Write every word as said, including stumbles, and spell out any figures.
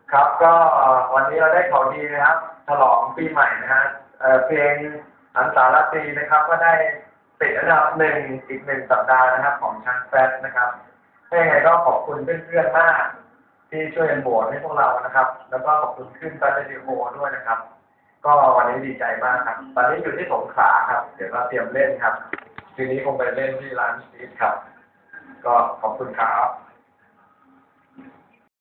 ครับก็วันนี้เราได้ข่าวดีนะครับฉลองปีใหม่นะฮะเอ่อเพลงอันสาราตรีนะครับก็ได้ติดอันดับหนึ่งอีกหนึ่งสัปดาห์นะครับของช้างแฟสนะครับถ้ายังไงก็ขอบคุณเพื่อนๆมากที่ช่วยกันโหวตให้พวกเรานะครับแล้วก็ขอบคุณขึ้นแฟนเรดิโอด้วยนะครับก็วันนี้ดีใจมากครับตอนนี้อยู่ที่สงขลาครับเดี๋ยวเราเตรียมเล่นครับคืนนี้คงไปเล่นที่ร้านซีดครับก็ขอบคุณครับ